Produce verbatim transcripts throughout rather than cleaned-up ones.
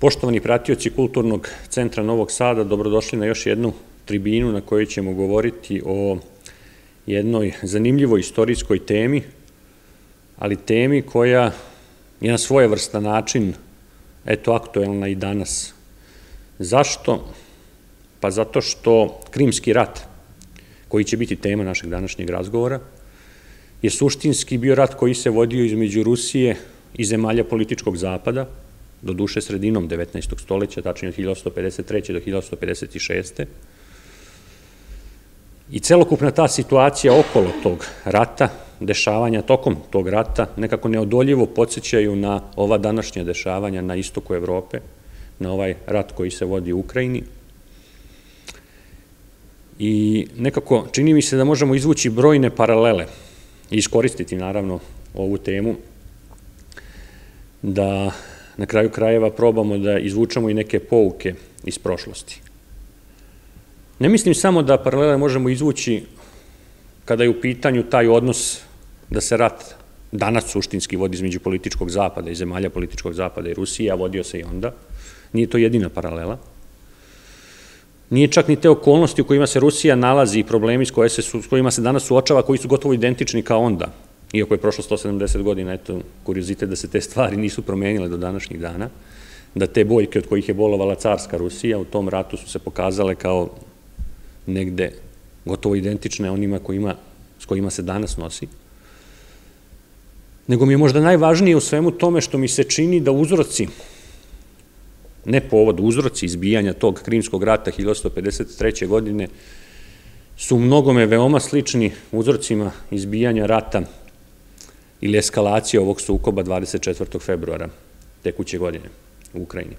Poštovani pratioci Kulturnog centra Novog Sada, dobrodošli na još jednu tribinu na kojoj ćemo govoriti o jednoj zanimljivoj istorijskoj temi, ali temi koja je na svojevrstan način, eto, aktuelna i danas. Zašto? Pa zato što Krimski rat, koji će biti tema našeg današnjeg razgovora, je suštinski bio rat koji se vodio između Rusije i zemalja političkog zapada, do duše sredinom devetnaestog stoleća, tačnije od hiljadu osamsto pedeset treće do hiljadu osamsto pedeset šeste. I celokupna ta situacija okolo tog rata, dešavanja tokom tog rata, nekako neodoljivo podsjećaju na ova današnja dešavanja na istoku Evrope, na ovaj rat koji se vodi u Ukrajini. I nekako čini mi se da možemo izvući brojne paralele i iskoristiti naravno ovu temu da na kraju krajeva probamo da izvučemo i neke pouke iz prošlosti. Ne mislim samo da paralele možemo izvući kada je u pitanju taj odnos da se rat danas suštinski vodi između političkog zapada i zemalja političkog zapada i Rusije, a vodio se i onda. Nije to jedina paralela. Nije čak ni te okolnosti u kojima se Rusija nalazi i problemi s kojima se danas suočava, koji su gotovo identični kao onda. Iako je prošlo sto sedamdeset godina, eto, kuriozitet da se te stvari nisu promenile do današnjih dana, da te boljke od kojih je bolovala carska Rusija u tom ratu su se pokazale kao negde gotovo identične onima s kojima se danas nosi. Nego mi je možda najvažnije u svemu tome što mi se čini da uzroci, ne povod, uzroci izbijanja tog Krimskog rata hiljadu osamsto pedeset treće. godine su u mnogome veoma slični uzrocima izbijanja rata ili eskalacije ovog sukoba dvadeset četvrtog februara tekuće godine u Ukrajini.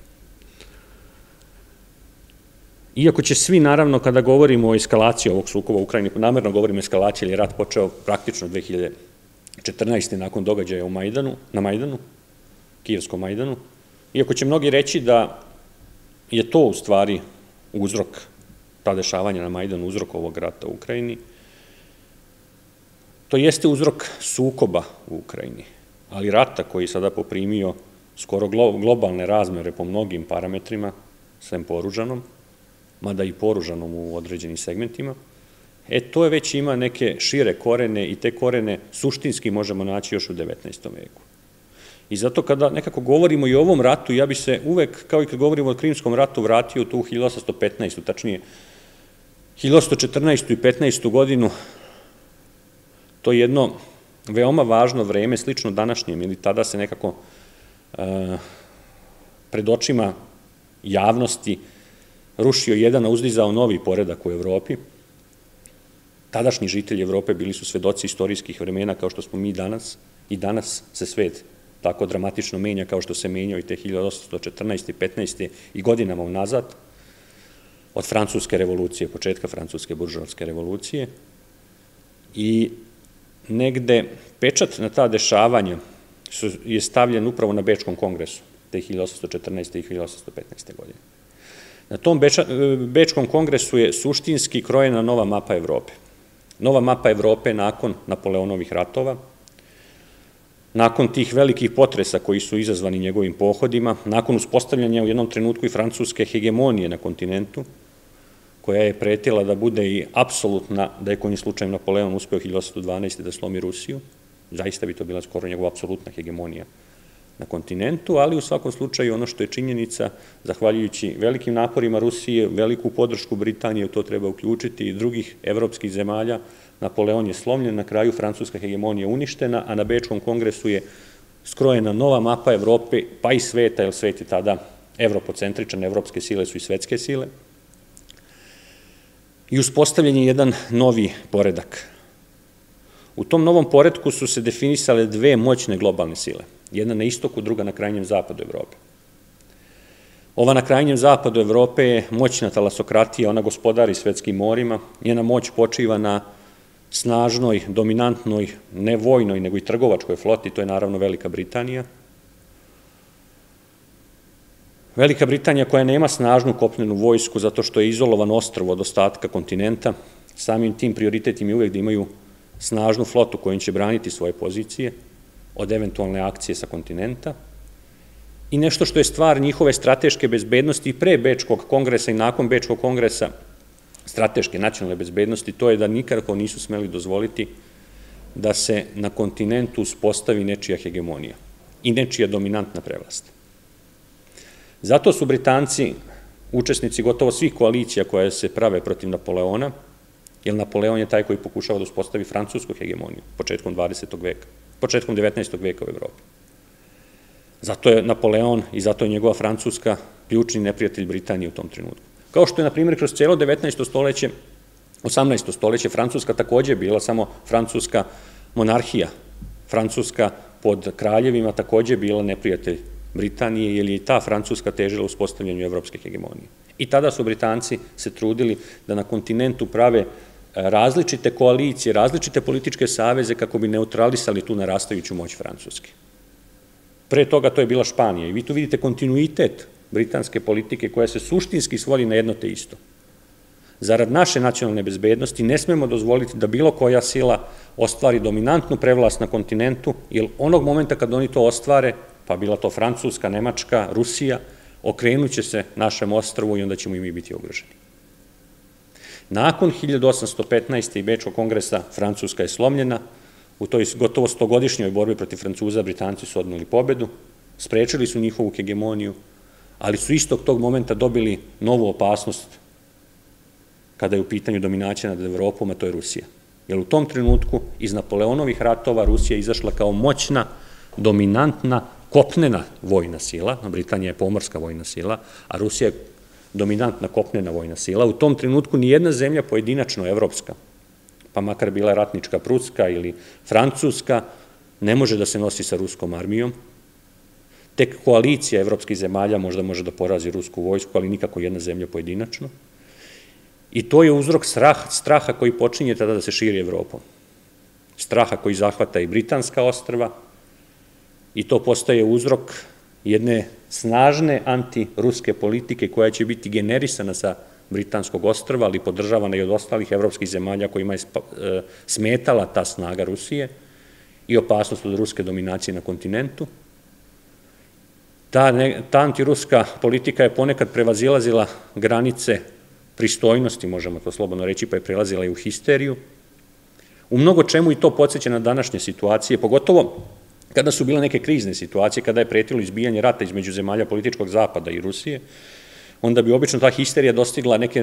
Iako će svi, naravno, kada govorimo o eskalaciji ovog sukoba u Ukrajini, namerno govorimo o eskalaciji, jer je rat počeo praktično dve hiljade četrnaeste. nakon događaja na Majdanu, Kijevskom Majdanu, iako će mnogi reći da je to u stvari uzrok, ta dešavanja na Majdanu, uzrok ovog rata u Ukrajini, to jeste uzrok sukoba u Ukrajini, ali rata koji je sada poprimio skoro globalne razmere po mnogim parametrima, sem poružanom, mada i poružanom u određenim segmentima, e to je već ima neke šire korene i te korene suštinski možemo naći još u devetnaestom veku. I zato kada nekako govorimo i o ovom ratu, ja bi se uvek, kao i kad govorimo o Krimskom ratu, vratio u tu hiljadu osamsto petnaestu. tačnije hiljadu osamsto četrnaestu. i petnaestu. godinu. To je jedno veoma važno vreme, slično današnjem, ili tada se nekako pred očima javnosti rušio jedan, a uzdizao novi poredak u Evropi. Tadašnji žitelji Evrope bili su svedoci istorijskih vremena kao što smo mi danas, i danas se svet tako dramatično menja kao što se menjao i te hiljadu osamsto četrnaeste. i petnaeste. i godinama unazad, od Francuske revolucije, početka Francuske buržoaske revolucije. I negde pečat na ta dešavanja je stavljen upravo na Bečkom kongresu te hiljadu osamsto četrnaeste. i hiljadu osamsto petnaeste. godine. Na tom Bečkom kongresu je suštinski krojena nova mapa Evrope. Nova mapa Evrope nakon Napoleonovih ratova, nakon tih velikih potresa koji su izazvani njegovim pohodima, nakon uspostavljanja u jednom trenutku i francuske hegemonije na kontinentu, koja je pretila da bude i apsolutna, da je kojim slučajem Napoleon uspeo hiljadu osamsto dvanaeste. da slomi Rusiju, zaista bi to bila skoro njegova apsolutna hegemonija na kontinentu, ali u svakom slučaju ono što je činjenica, zahvaljujući velikim naporima Rusije, veliku podršku Britanije, u to treba uključiti i drugih evropskih zemalja, Napoleon je slomljen, na kraju francuska hegemonija uništena, a na Bečkom kongresu je skrojena nova mapa Evrope, pa i sveta, jer svet je tada evropocentričan, evropske sile su i svetske sile, i uspostavljen je jedan novi poredak. U tom novom poretku su se definisale dve moćne globalne sile, jedna na istoku, druga na krajnjem zapadu Evrope. Ova na krajnjem zapadu Evrope je moćna talasokratija, ona gospodari svetskim morima, njena moć počiva na snažnoj, dominantnoj, ne vojnoj, nego i trgovačkoj floti, to je naravno Velika Britanija. Velika Britanija koja nema snažnu kopnenu vojsku zato što je izolovan ostrvo od ostatka kontinenta, samim tim prioritet im je uvek da imaju snažnu flotu kojom će braniti svoje pozicije od eventualne akcije sa kontinenta, i nešto što je stvar njihove strateške bezbednosti i pre Bečkog kongresa i nakon Bečkog kongresa, strateške nacionalne bezbednosti, to je da nikako nisu smeli dozvoliti da se na kontinentu uspostavi nečija hegemonija i nečija dominantna prevlast. Zato su Britanci učesnici gotovo svih koalicija koje se prave protiv Napoleona, jer Napoleon je taj koji pokušava da uspostavi francusku hegemoniju početkom dvadesetog veka, početkom devetnaestog veka u Evropi. Zato je Napoleon i zato je njegova Francuska ključni neprijatelj Britanije u tom trenutku. Kao što je, na primjer, kroz cijelo devetnaesto stoleće, osamnaesto stoleće, Francuska takođe bila samo francuska monarhija. Francuska pod kraljevima takođe bila neprijatelj Britanije, jer je i ta Francuska težila uspostavljanju evropske hegemonije. I tada su Britanci se trudili da na kontinentu prave različite koalicije, različite političke saveze kako bi neutralisali tu narastajuću moć Francuske. Pre toga to je bila Španija i vi tu vidite kontinuitet britanske politike koja se suštinski svodi na jedno te isto. Zarad naše nacionalne bezbednosti ne smemo dozvoliti da bilo koja sila ostvari dominantnu prevlast na kontinentu, jer onog momenta kad oni to ostvare, pa bila to Francuska, Nemačka, Rusija, okrenuće se našem ostrvu i onda ćemo i mi biti ugroženi. Nakon hiljadu osamsto petnaeste. i Bečkog kongresa Francuska je slomljena, u toj gotovo stogodišnjoj borbi protiv Francuza Britanci su odneli pobedu, sprečili su njihovu hegemoniju, ali su istog tog momenta dobili novu opasnost kada je u pitanju dominacija nad Evropom, a to je Rusija. Jer u tom trenutku iz Napoleonovih ratova Rusija je izašla kao moćna, dominantna, kopnena vojna sila, Britanija je pomorska vojna sila, a Rusija je dominantna kopnena vojna sila. U tom trenutku nijedna zemlja pojedinačno evropska, pa makar bila ratnička Pruska ili Francuska, ne može da se nosi sa ruskom armijom. Tek koalicija evropskih zemalja možda može da porazi rusku vojsku, ali nikako jedna zemlja pojedinačno. I to je uzrok straha koji počinje tada da se širi Evropom. Straha koji zahvata i britanska ostrva i to postaje uzrok jedne snažne antiruske politike koja će biti generisana sa britanskog ostrva, ali podržavana i od ostalih evropskih zemalja kojima je smetala ta snaga Rusije i opasnost od ruske dominacije na kontinentu. Ta antiruska politika je ponekad prevazilazila granice pristojnosti, možemo to slobodno reći, pa je prelazila i u histeriju. U mnogo čemu i to podsjeća na današnje situacije, pogotovo kada su bile neke krizne situacije, kada je pretilo izbijanje rata između zemalja političkog zapada i Rusije, onda bi obično ta histerija dostigla neke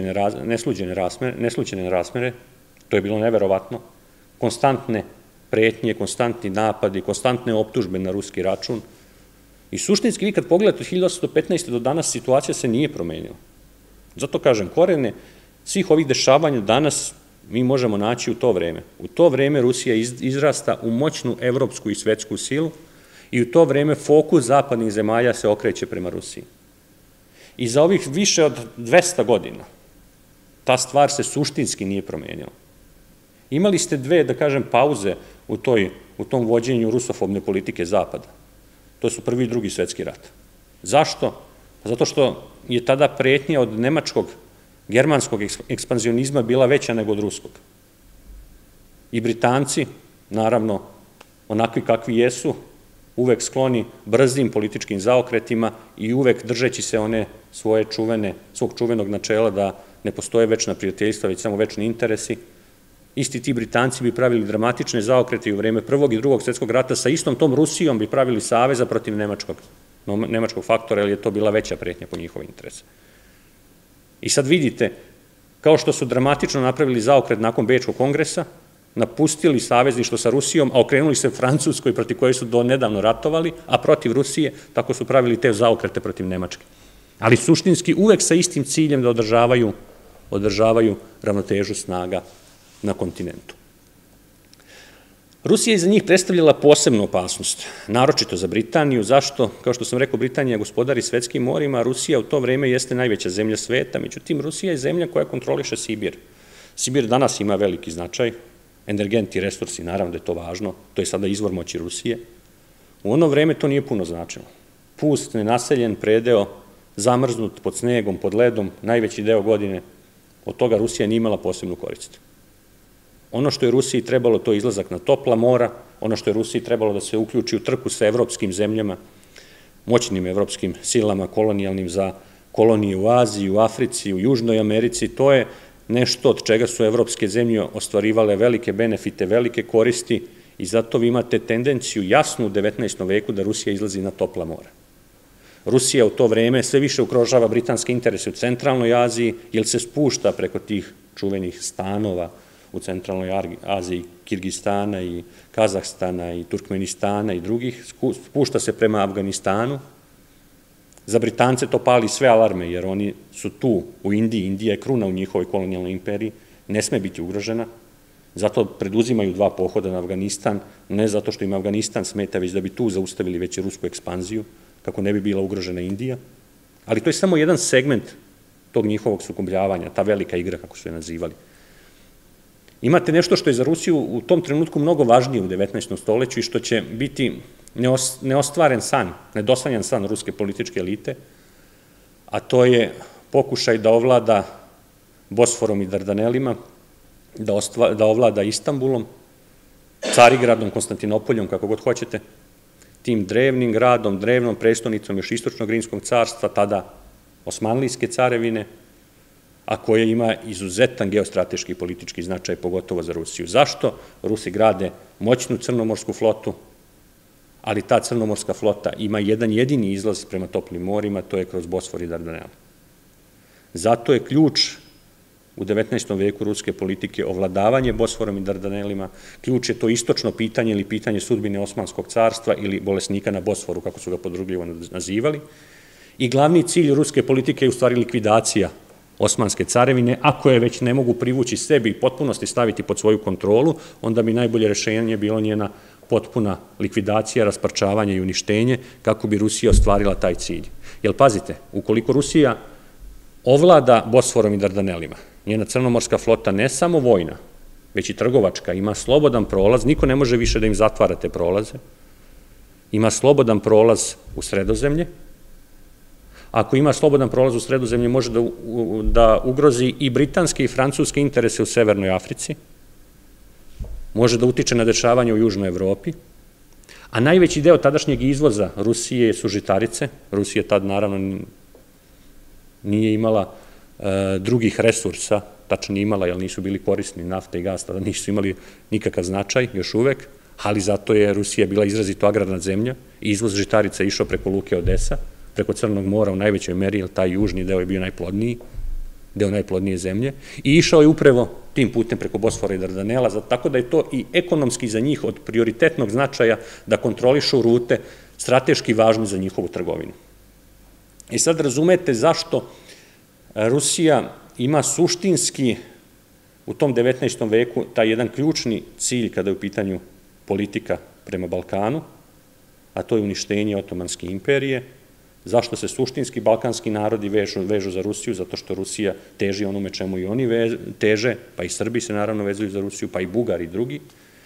nesluđene razmere, to je bilo neverovatno, konstantne pretnje, konstantni napadi, konstantne optužbe na ruski račun. I suštinski, vi kad pogledate od hiljadu osamsto petnaeste. do danas, situacija se nije promenila. Zato kažem, korene svih ovih dešavanja danas mi možemo naći u to vreme. U to vreme Rusija izrasta u moćnu evropsku i svetsku silu i u to vreme fokus zapadnih zemalja se okreće prema Rusiji. I za ovih više od dvesta godina ta stvar se suštinski nije promenila. Imali ste dve, da kažem, pauze u tom vođenju rusofobne politike Zapada. To su prvi i drugi svetski rat. Zašto? Zato što je tada pretnja od nemačkog, germanskog ekspanzionizma bila veća nego od ruskog. I Britanci, naravno, onakvi kakvi jesu, uvek skloni brzim političkim zaokretima i uvek držeći se one svoje čuvene, svog čuvenog načela da ne postoje večna prijateljstva, već samo večni interesi. Isti ti Britanci bi pravili dramatične zaokrete i u vreme Prvog i Drugog svetskog rata sa istom tom Rusijom bi pravili saveza protiv nemačkog, nemačkog faktora, jer je to bila veća pretnja po njihove interese. I sad vidite, kao što su dramatično napravili zaokret nakon Bečkog kongresa, napustili savezništvo sa Rusijom, a okrenuli se Francuskoj protiv koje su do nedavno ratovali, a protiv Rusije, tako su pravili te zaokrete protiv Nemačke. Ali suštinski uvek sa istim ciljem da održavaju, održavaju ravnotežu snaga na kontinentu. Rusija je za njih predstavljala posebnu opasnost, naročito za Britaniju. Zašto? Kao što sam rekao, Britanija gospodari svetskim morima, a Rusija u to vreme jeste najveća zemlja sveta, međutim, Rusija je zemlja koja kontroliše Sibir. Sibir danas ima veliki značaj, energenti, resursi, naravno da je to važno, to je sada izvor moći Rusije. U ono vreme to nije puno značilo. Pust, nenaseljen, predeo, zamrznut pod snegom, pod ledom, najveći deo godine, od toga Rusija nije imala posebnu korist. Ono što je Rusiji trebalo, to je izlazak na topla mora, ono što je Rusiji trebalo da se uključi u trku sa evropskim zemljama, moćnim evropskim silama kolonijalnim za kolonije u Aziji, u Africi, u Južnoj Americi. To je nešto od čega su evropske zemlje ostvarivale velike benefite, velike koristi i zato vi imate tendenciju jasnu u devetnaestom veku da Rusija izlazi na topla mora. Rusija u to vreme sve više ugrožava britanske interese u centralnoj Aziji, jer se spušta preko tih čuvenih stanova u centralnoj Aziji, Kirgistana i Kazahstana i Turkmenistana i drugih, spušta se prema Afganistanu. Za Britance to pali sve alarme, jer oni su tu u Indiji, Indija je kruna u njihovoj kolonijalnoj imperiji, ne sme biti ugrožena, zato preduzimaju dva pohoda na Afganistan, ne zato što im Afganistan smeta, već da bi tu zaustavili već rusku ekspanziju, kako ne bi bila ugrožena Indija, ali to je samo jedan segment tog njihovog sukobljavanja, ta velika igra, kako su je nazivali. Imate nešto što je za Rusiju u tom trenutku mnogo važnije u devetnaestom stoleću i što će biti neostvaren san, nedosanjan san ruske političke elite, a to je pokušaj da ovlada Bosforom i Dardanelima, da ovlada Istanbulom, Carigradom, Konstantinopoljom, kako god hoćete, tim drevnim gradom, drevnom prestonicom još istočnog Rimskog carstva, tada Osmanlijske carevine, a koja ima izuzetan geostrateški i politički značaj, pogotovo za Rusiju. Zašto? Rusi grade moćnu crnomorsku flotu, ali ta crnomorska flota ima jedan jedini izlaz prema toplim morima, to je kroz Bosfor i Dardanel. Zato je ključ u devetnaestom veku ruske politike ovladavanje Bosforom i Dardanelima, ključ je to istočno pitanje ili pitanje sudbine Osmanskog carstva ili bolesnika na Bosforu, kako su ga podrugljivo nazivali, i glavni cilj ruske politike je u stvari likvidacija Osmanske carevine. Ako je već ne mogu privući sebi i potpunosti staviti pod svoju kontrolu, onda bi najbolje rešenje bilo njena potpuna likvidacija, rasparčavanje i uništenje, kako bi Rusija ostvarila taj cilj. Jer pazite, ukoliko Rusija ovlada Bosforom i Dardanelima, njena crnomorska flota ne samo vojna, već i trgovačka, ima slobodan prolaz, niko ne može više da im zatvara te prolaze, ima slobodan prolaz u Sredozemlje. Ako ima slobodan prolaz u Sredozemlje, može da ugrozi i britanske i francuske interese u Severnoj Africi, može da utiče na dešavanje u Južnoj Evropi, a najveći deo tadašnjeg izvoza Rusije su žitarice. Rusija tad naravno nije imala drugih resursa, tačno imala, jer nisu bili korisni, nafta i gas, tada nisu imali nikakav značaj, još uvek, ali zato je Rusija bila izrazito agrarna zemlja i izvoz žitarica išao preko luke Odesa, preko Crnog mora u najvećoj meri, jer taj južni deo je bio najplodniji, deo najplodnije zemlje, i išao je upravo tim putem preko Bosfora i Dardanela, tako da je to i ekonomski za njih od prioritetnog značaja da kontrolišu rute strateški važne za njihovu trgovinu. I sad razumete zašto Rusija ima suštinski u tom devetnaestom veku taj jedan ključni cilj kada je u pitanju politika prema Balkanu, a to je uništenje Otomanske imperije. Zašto se suštinski balkanski narodi vežu za Rusiju? Zato što Rusija teži onome čemu i oni teže, pa i Srbi se naravno vezuju za Rusiju, pa i Bugari i drugi.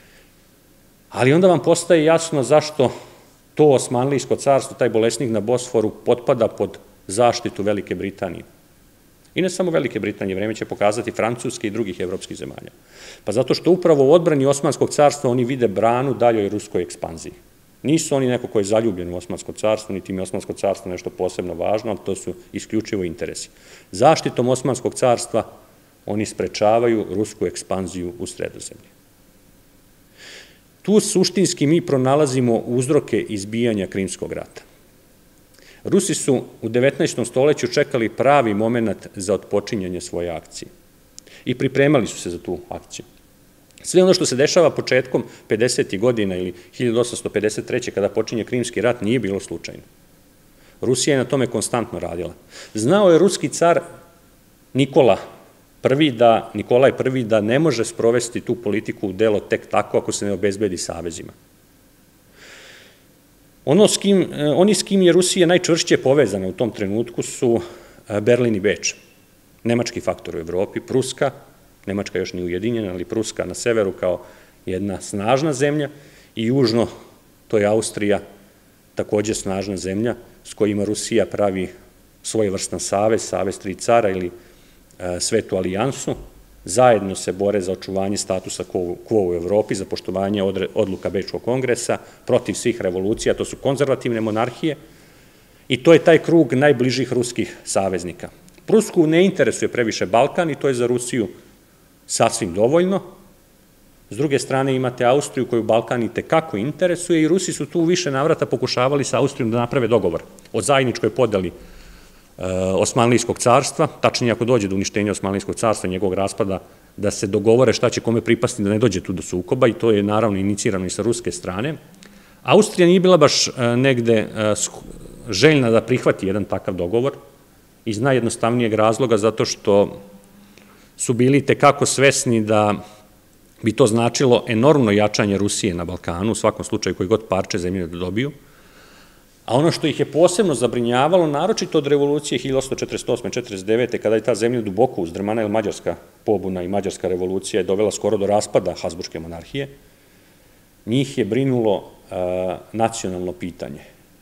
Ali onda vam postaje jasno zašto to Osmanlijsko carstvo, taj bolesnik na Bosforu, potpada pod zaštitu Velike Britanije. I ne samo Velike Britanije, vreme će pokazati Francuske i drugih evropskih zemalja. Pa zato što upravo u odbrani Osmanskog carstva oni vide branu daljoj ruskoj ekspanziji. Nisu oni neko ko je zaljubljen u Osmansko carstvo, niti im je Osmansko carstvo nešto posebno važno, ali to su isključivo interesi. Zaštitom Osmanskog carstva oni sprečavaju rusku ekspanziju u Sredozemlje. Tu suštinski mi pronalazimo uzroke izbijanja Krimskog rata. Rusi su u devetnaestom stoleću čekali pravi moment za otpočinjanje svoje akcije i pripremali su se za tu akciju. Sve ono što se dešava početkom pedesetih godina ili hiljadu osamsto pedeset treće kada počinje Krimski rat nije bilo slučajno. Rusija je na tome konstantno radila. Znao je ruski car Nikola prvi da, Nikolaj prvi da ne može sprovesti tu politiku u delo tek tako ako se ne obezbedi savezima. Ono s kim, oni s kim je Rusija najčvršće povezana u tom trenutku su Berlin i Beč. Nemački faktor u Evropi, Pruska, Nemačka još nije ujedinjena, ali Pruska na severu kao jedna snažna zemlja i južno, to je Austrija, takođe snažna zemlja s kojima Rusija pravi svojevrstan savez, savez tri cara ili svetu alijansu, zajedno se bore za očuvanje statusa quo u Evropi, za poštovanje odluka Bečkog kongresa, protiv svih revolucija, to su konzervativne monarhije, i to je taj krug najbližih ruskih saveznika. Prusku ne interesuje previše Balkan i to je za Rusiju sasvim dovoljno. S druge strane imate Austriju koju Balkan i tekako interesuje i Rusi su tu u više navrata pokušavali sa Austrijom da naprave dogovor o zajedničkoj podeli Osmanlijskog carstva, tačnije ako dođe do uništenja Osmanlijskog carstva i njegovog raspada, da se dogovore šta će kome pripasti da ne dođe tu do sukoba i to je naravno inicirano i sa ruske strane. Austrija nije bila baš negde željna da prihvati jedan takav dogovor iz najjednostavnijeg razloga zato što su bili tekako svesni da bi to značilo enormno jačanje Rusije na Balkanu, u svakom slučaju koji god parče zemlje da dobiju. A ono što ih je posebno zabrinjavalo, naročito od revolucije hiljadu osamsto četrdeset osme četrdeset devete kada je ta zemlja duboko uzdrmana, jer mađarska pobuna i mađarska revolucija je dovela skoro do raspada Habsburške monarhije, njih je brinulo nacionalno pitanje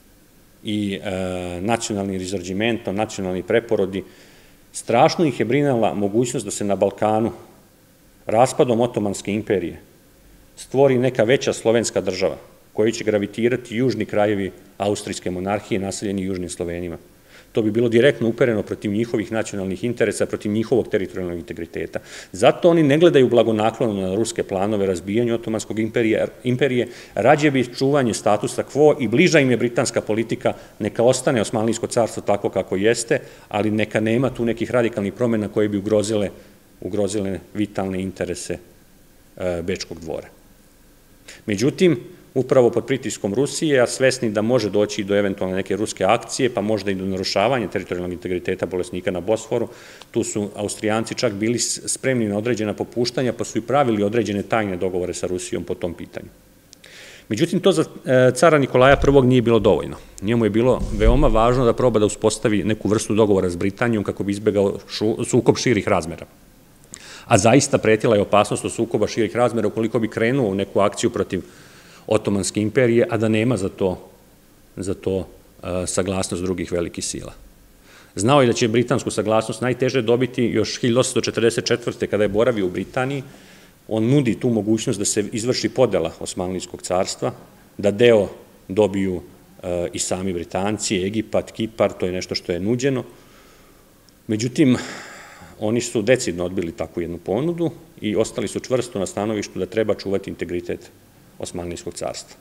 i nacionalni rizorđimento, nacionalni preporodi. Strašno ih je brinala mogućnost da se na Balkanu raspadom Otomanske imperije stvori neka veća slovenska država koji će gravitirati južni krajevi austrijske monarhije naseljeni južnim Slovenima. To bi bilo direktno upereno protiv njihovih nacionalnih interesa, protiv njihovog teritorijalnog integriteta. Zato oni ne gledaju blagonaklono na ruske planove razbijanja Otomanskog imperije, rađe bi čuvanje statusa quo i bliža im je britanska politika, neka ostane Osmanlijsko carstvo tako kako jeste, ali neka nema tu nekih radikalnih promjena koje bi ugrozile, ugrozile vitalne interese Bečkog dvora. Međutim, upravo pod pritiskom Rusije, a svesni da može doći do eventualne neke ruske akcije, pa možda i do narušavanja teritorijalnog integriteta bolesnika na Bosforu, tu su Austrijanci čak bili spremni na određena popuštanja, pa su i pravili određene tajne dogovore sa Rusijom po tom pitanju. Međutim, to za cara Nikolaja prvog nije bilo dovoljno. Njemu je bilo veoma važno da proba da uspostavi neku vrstu dogovora s Britanijom kako bi izbegao sukob širih razmera. A zaista pretila je opasnost od sukoba širih razmera ukoliko bi krenuo u neku akciju protiv Otomanske imperije, a da nema za to, za to saglasnost drugih velikih sila. Znao je da će britansku saglasnost najteže dobiti još hiljadu osamsto četrdeset četvrte kada je boravio u Britaniji. On nudi tu mogućnost da se izvrši podela Osmanlijskog carstva, da deo dobiju i sami Britanci, Egipat, Kipar, to je nešto što je nuđeno. Međutim, oni su decidno odbili takvu jednu ponudu i ostali su čvrsto na stanovištu da treba čuvati integritet Osmanlijskog carstva.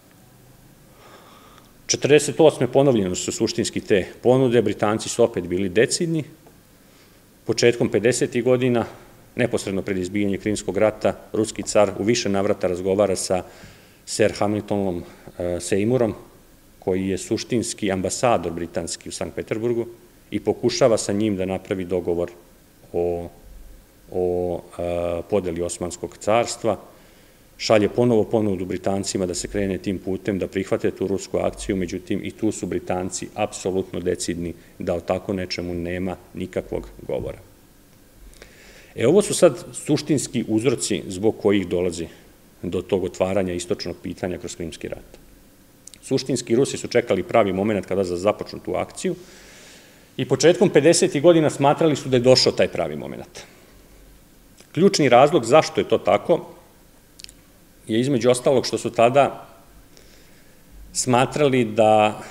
četrdeset osme ponovljeno su suštinski te ponude, Britanci su opet bili decidni. Početkom pedesetih godina, neposredno pred izbijanje Krimskog rata, ruski car u više navrata razgovara sa Sir Hamiltonom Seymourom, koji je suštinski ambasador britanski u Sankt Peterburgu i pokušava sa njim da napravi dogovor o, o podeli Osmanskog carstva. Šalje ponovo ponudu Britancima da se krene tim putem, da prihvate tu rusku akciju, međutim i tu su Britanci apsolutno decidni da o tako nečemu nema nikakvog govora. E ovo su sad suštinski uzroci zbog kojih dolazi do tog otvaranja istočnog pitanja kroz Krimski rat. Suštinski Rusi su čekali pravi moment kada započnu tu akciju i početkom pedesetih godina smatrali su da je došao taj pravi moment. Ključni razlog zašto je to tako je između ostalog što su tada smatrali da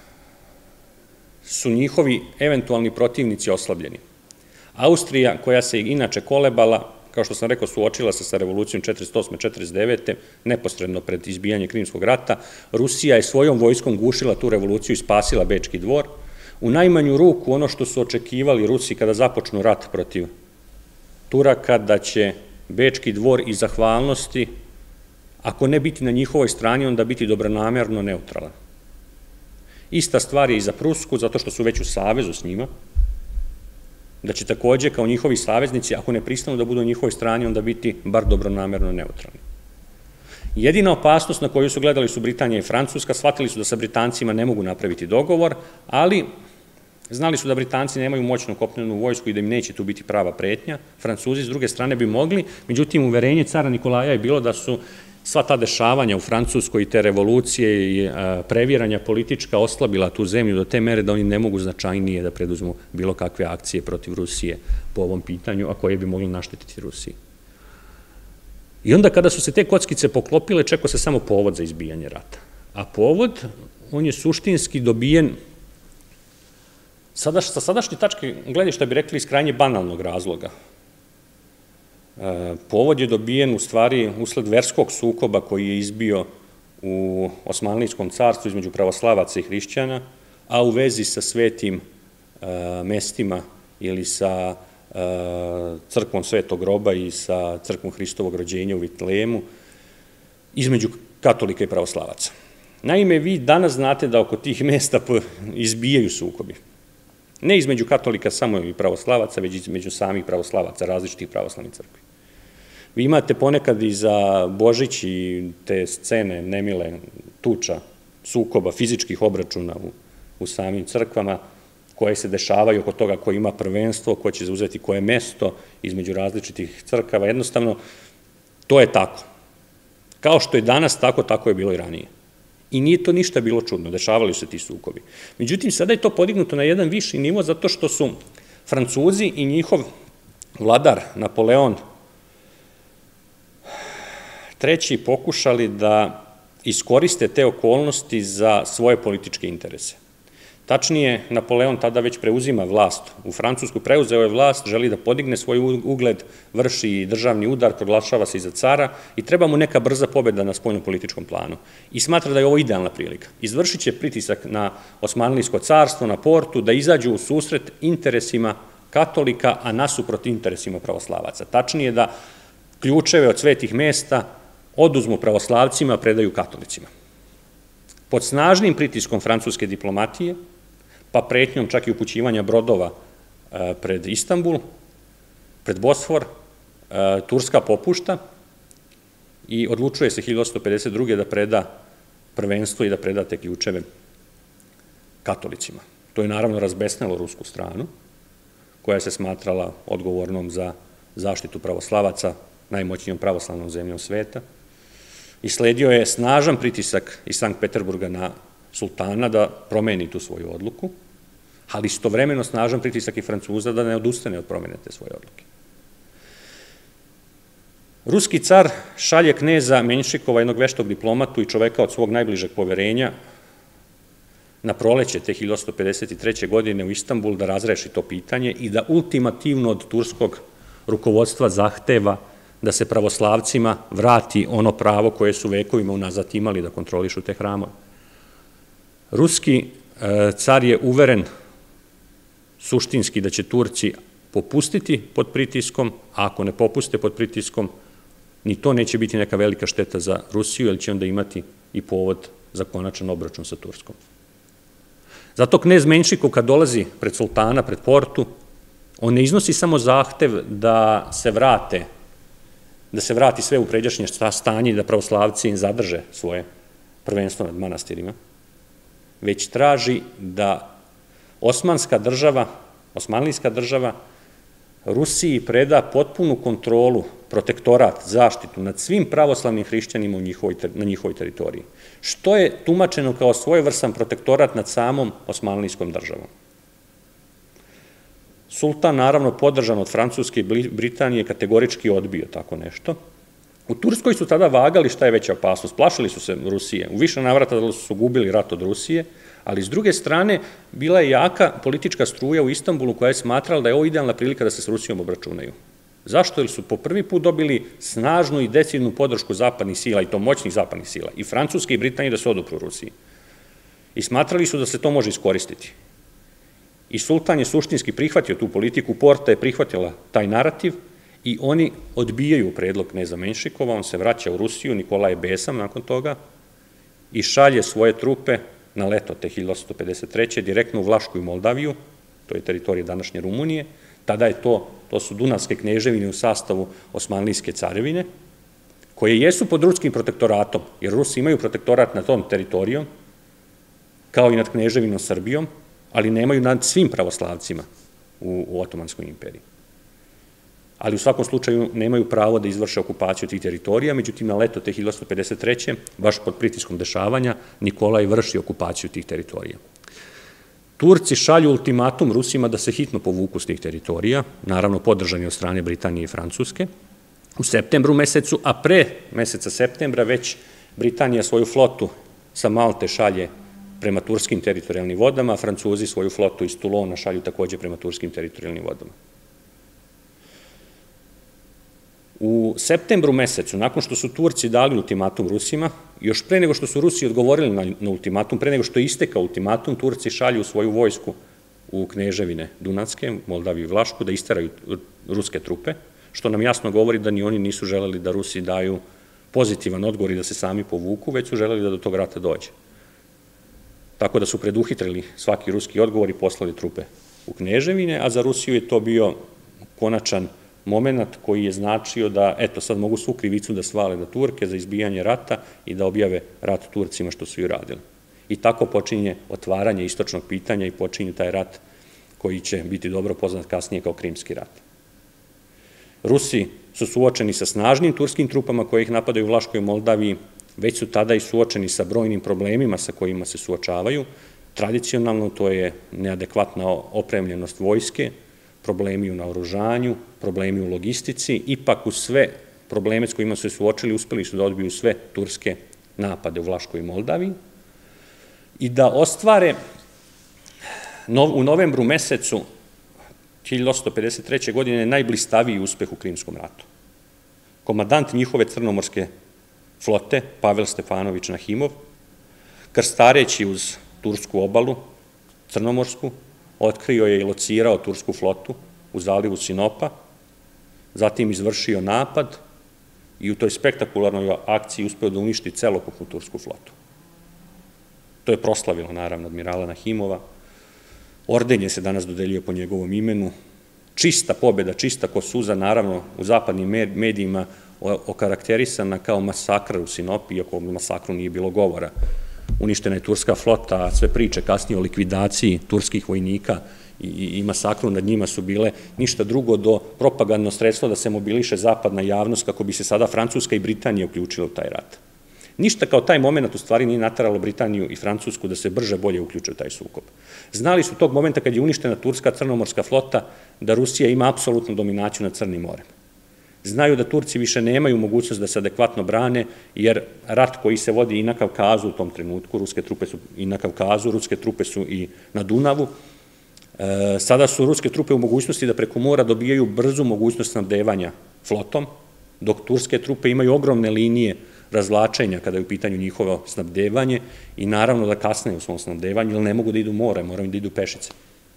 su njihovi eventualni protivnici oslabljeni. Austrija, koja se inače kolebala, kao što sam rekao, suočila se sa revolucijom četrdeset osme četrdeset devete neposredno pred izbijanje Krimskog rata, Rusija je svojom vojskom gušila tu revoluciju i spasila Bečki dvor. U najmanju ruku ono što su očekivali Rusi kada započnu rat protiv Turaka, da će Bečki dvor iz zahvalnosti, ako ne biti na njihovoj strani, onda biti dobronamerno neutralan. Ista stvar je i za Prusku, zato što su već u savezu s njima, da će takođe kao njihovi saveznici, ako ne pristanu da budu na njihovoj strani, onda biti bar dobronamerno neutralni. Jedina opasnost na koju su gledali su Britanija i Francuska, shvatili su da sa Britancima ne mogu napraviti dogovor, ali znali su da Britanci nemaju moćnu kopnenu vojsku i da im neće tu biti prava pretnja. Francuzi s druge strane bi mogli, međutim uverenje cara Nikolaja je bilo da su sva ta dešavanja u Francuskoj i te revolucije i previranja politička oslabila tu zemlju do te mere da oni ne mogu značajnije da preduzmu bilo kakve akcije protiv Rusije po ovom pitanju, a koje bi mogli naštetiti Rusiji. I onda kada su se te kockice poklopile, čekao se samo povod za izbijanje rata. A povod, on je suštinski dobijen Sa sadašnje tačke gledišta bi rekli iz krajnje banalnog razloga. Povod je dobijen u stvari usled verskog sukoba koji je izbio u Osmanlijskom carstvu između pravoslavaca i hrišćana, a u vezi sa svetim mestima ili sa crkvom Svetog Groba i sa crkvom Hristovog rođenja u Vitlejemu između katolika i pravoslavaca. Naime, vi danas znate da oko tih mesta izbijaju sukobi. Ne između katolika samo i pravoslavaca, već između samih pravoslavaca, različitih pravoslavnih crkvi. Vi imate ponekad i za Božić i te scene nemile tuča, sukoba, fizičkih obračuna u samim crkvama, koje se dešavaju oko toga ko ima prvenstvo, ko će zauzeti koje mesto između različitih crkava. Jednostavno, to je tako. Kao što je danas tako, tako je bilo i ranije. I nije to ništa bilo čudno, dešavali su se ti sukobi. Međutim, sada je to podignuto na jedan viši nivo zato što su Francuzi i njihov vladar, Napoleon treći, pokušali da iskoriste te okolnosti za svoje političke interese. Tačnije, Napoleon tada već preuzima vlast u Francusku, preuzeo je vlast, želi da podigne svoj ugled, vrši državni udar, proglašava se i za cara i treba mu neka brza pobjeda na spoljno-političkom planu. I smatra da je ovo idealna prilika. Izvršit će pritisak na Osmanlijsko carstvo, na Portu, da izađu u susret interesima katolika, a nasuprot interesima pravoslavaca. Tačnije da ključeve od svetih mesta oduzmu pravoslavcima, predaju katolicima. Pod snažnim pritiskom francuske diplomatije, pa pretnjom čak i upućivanja brodova pred Istanbul, pred Bosfor, Turska popušta i odlučuje se hiljadu osamsto pedeset druge da preda prvenstvo i da preda te ključeve katolicima. To je naravno razbesnelo rusku stranu, koja se smatrala odgovornom za zaštitu pravoslavaca, najmoćnijom pravoslavnom zemljom sveta. I sledio je snažan pritisak iz Sankt Peterburga na sultana da promeni tu svoju odluku, ali istovremeno snažan pritisak i Francuza da ne odustane od promene te svoje odluke. Ruski car šalje kneza Menšikova, jednog veštog diplomatu i čoveka od svog najbližeg poverenja, na proleće te hiljadu osamsto pedeset treće. godine u Istanbul da razreši to pitanje i da ultimativno od turskog rukovodstva zahteva da se pravoslavcima vrati ono pravo koje su vekovima unazad imali da kontrolišu te hramove. Ruski car je uveren suštinski da će Turci popustiti pod pritiskom, a ako ne popuste pod pritiskom, ni to neće biti neka velika šteta za Rusiju, jer će onda imati i povod za konačan obračun sa Turskom. Zato knez Menšikov kad dolazi pred sultana, pred Portu, on ne iznosi samo zahtev da se vrate da se vrati sve u pređašnje stanje i da pravoslavci im zadrže svoje prvenstvo nad manastirima, već traži da osmanska država, osmanlijska država, Rusiji preda potpunu kontrolu, protektorat, zaštitu nad svim pravoslavnim hrišćanima na njihovoj teritoriji, što je tumačeno kao svojevrstan protektorat nad samom osmanlijskom državom. Sultan, naravno podržan od Francuske i Britanije, kategorički odbio tako nešto. U Turskoj su tada vagali šta je veća opasnost. Plašili su se Rusije. U više navrata da su gubili rat od Rusije, ali s druge strane bila je jaka politička struja u Istanbulu koja je smatrala da je ovo idealna prilika da se s Rusijom obračunaju. Zašto? Jer su po prvi put dobili snažnu i decidnu podršku zapadnih sila, i to moćnih zapadnih sila, i Francuske i Britanije da se odupru Rusiji. I smatrali su da se to može iskoristiti. I sultan je suštinski prihvatio tu politiku, Porta je prihvatila taj narativ i oni odbijaju predlog kneza Menšikova, on se vraća u Rusiju, Nikola je besan nakon toga i šalje svoje trupe na leto te hiljadu osamsto pedeset treće. direktno u Vlašku i Moldaviju, to je teritorija današnje Rumunije, tada je to, to su Dunavske kneževine u sastavu Osmanlijske carevine, koje jesu pod ruskim protektoratom, jer Rusi imaju protektorat nad tom teritorijom, kao i nad kneževinom Srbijom, ali nemaju nad svim pravoslavcima u Otomanskoj imperiji. Ali u svakom slučaju nemaju pravo da izvrše okupaciju tih teritorija, međutim na leto te hiljadu osamsto pedeset treće. baš pod pritiskom dešavanja, Nikolaj vrši okupaciju tih teritorija. Turci šalju ultimatum Rusima da se hitno povuku s tih teritorija, naravno podržani od strane Britanije i Francuske, u septembru mesecu, a pre meseca septembra već Britanija svoju flotu sa Malte šalje prema turskim teritorijalnim vodama, a Francuzi svoju flotu iz Toulona šalju takođe prema turskim teritorijalnim vodama. U septembru mesecu, nakon što su Turci dali ultimatum Rusima, još pre nego što su Rusi odgovorili na, na ultimatum, pre nego što je istekao ultimatum, Turci šalju svoju vojsku u kneževine Dunavske, Moldaviju i Vlašku, da isteraju ruske trupe, što nam jasno govori da ni oni nisu želeli da Rusi daju pozitivan odgovor i da se sami povuku, već su želeli da do tog rata dođe. Tako da su preduhitrili svaki ruski odgovor i poslali trupe u kneževine, a za Rusiju je to bio konačan moment koji je značio da, eto, sad mogu svu krivicu da svale na Turke za izbijanje rata i da objave rat Turcima što su i radili. I tako počinje otvaranje istočnog pitanja i počinje taj rat koji će biti dobro poznat kasnije kao Krimski rat. Rusi su suočeni sa snažnim turskim trupama koje ih napadaju u Vlaškoj i Moldaviji, već su tada i suočeni sa brojnim problemima sa kojima se suočavaju. Tradicionalno to je neadekvatna opremljenost vojske, problemi u naoružanju, problemi u logistici, ipak u sve probleme s kojima su se suočili uspeli su da odbiju sve turske napade u Vlaškoj i Moldaviji i da ostvare u novembru mesecu hiljadu osamsto pedeset treće. godine najblistaviji uspeh u Krimskom ratu. Komandant njihove crnomorske flote, Pavel Stefanović Nahimov, krstareći uz tursku obalu, crnomorsku, otkrio je i locirao tursku flotu u zalivu Sinopa, zatim izvršio napad i u toj spektakularnoj akciji uspeo da uništi celokupnu tursku flotu. To je proslavilo, naravno, admirala Nahimova. Orden je se danas dodeljio po njegovom imenu. Čista pobjeda, čista ko suza, naravno, u zapadnim medijima okarakterisana kao masakr u Sinopi, iako o masakru nije bilo govora. Uništena je turska flota, a sve priče kasnije o likvidaciji turskih vojnika i masakru nad njima su bile ništa drugo do propagandno sredstvo da se mobiliše zapadna javnost kako bi se sada Francuska i Britanija uključile u taj rat. Ništa kao taj moment u stvari nije nateralo Britaniju i Francusku da se brže bolje uključe u taj sukob. Znali su tog momenta kad je uništena turska crnomorska flota da Rusija ima apsolutnu dominaciju nad Crnim morem. Znaju da Turci više nemaju mogućnost da se adekvatno brane, jer rat koji se vodi i na Kavkazu u tom trenutku, ruske trupe su i na Kavkazu, ruske trupe su i na Dunavu, sada su ruske trupe u mogućnosti da preko mora dobijaju brzu mogućnost snabdevanja flotom, dok turske trupe imaju ogromne linije razvlačenja kada je u pitanju njihovo snabdevanje i naravno da kasne u svom snabdevanju, jer ne mogu da idu more, moraju da idu pešice.